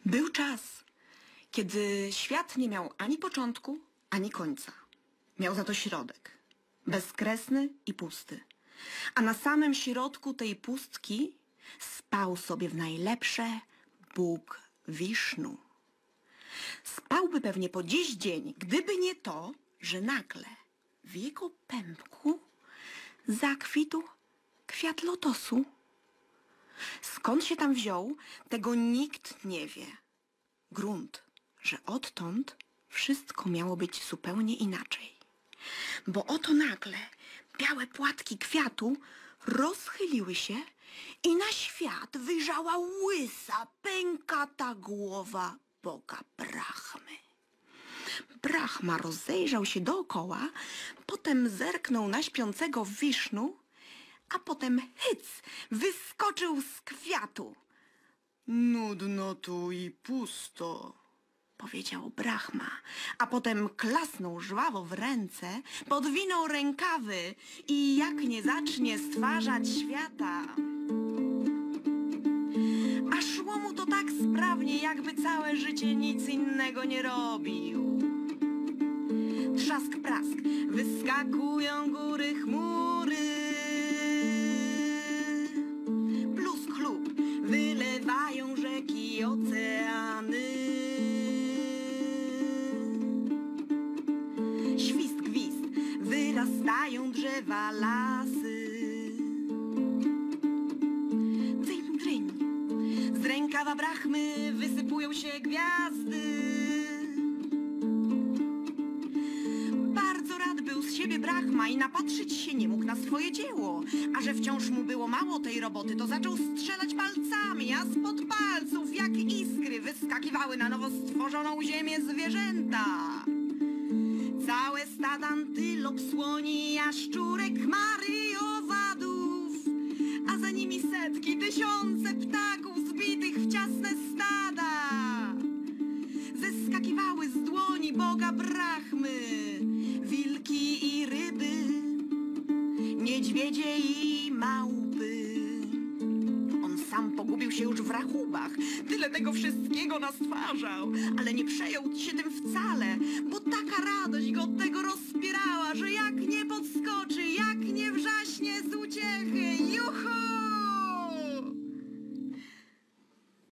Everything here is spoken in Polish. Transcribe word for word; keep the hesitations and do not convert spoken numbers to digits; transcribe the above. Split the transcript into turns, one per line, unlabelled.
Był czas, kiedy świat nie miał ani początku, ani końca. Miał za to środek, bezkresny i pusty. A na samym środku tej pustki spał sobie w najlepsze Bóg Wisznu. Spałby pewnie po dziś dzień, gdyby nie to, że nagle w jego pępku zakwitł kwiat lotosu. Skąd się tam wziął, tego nikt nie wie. Grunt, że odtąd wszystko miało być zupełnie inaczej. Bo oto nagle białe płatki kwiatu rozchyliły się i na świat wyjrzała łysa, pękata głowa Boga Brahmy. Brahma rozejrzał się dookoła, potem zerknął na śpiącego Wisznu, a potem hyc, wyskoczył z kwiatu. Nudno tu i pusto, powiedział Brahma, a potem klasnął żwawo w ręce, podwinął rękawy i jak nie zacznie stwarzać świata. A szło mu to tak sprawnie, jakby całe życie nic innego nie robił. Trzask, prask, wyskakują góry chmury. Plusk, chlub, wylewają rzeki i oceany. Świst, gwizd, wyrastają drzewa, lasy. Cyń, tryń, z rękawa Brahmy wysypują się gwiazdy. Bardzo rad był z siebie Brahma i napatrzyć się nie mógł na swoje dzieło. A że wciąż mu było mało tej roboty, to zaczął strzelać palcami, a spod palców jak iskry wyskakiwały na nowo stworzoną ziemię zwierzęta. Całe stada antylop, słoni, jaszczurek, chmary i owadów, a za nimi setki, tysiące ptaków zbitych w ciasne stada. Zeskakiwały z dłoni Boga Brahmy wilki i ryby, niedźwiedzie i małpy. On sam pogubił się już w rachubach, tyle tego wszystkiego nastwarzał, ale nie przejął się